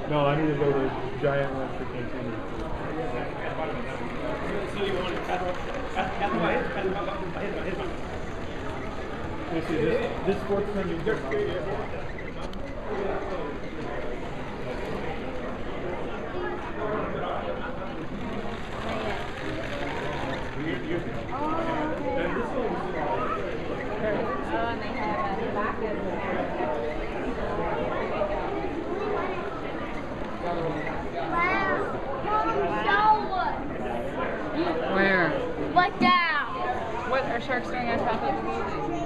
No, I need to go to the giant one for canteen. You see this sports menu. Where? What down? What are sharks doing on top of the building?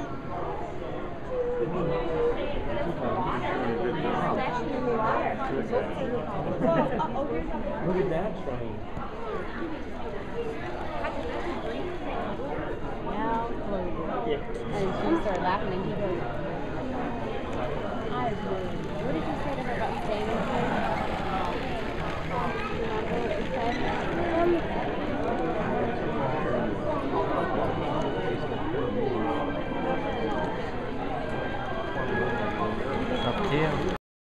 Look at that train. And she started laughing and he goes, what did you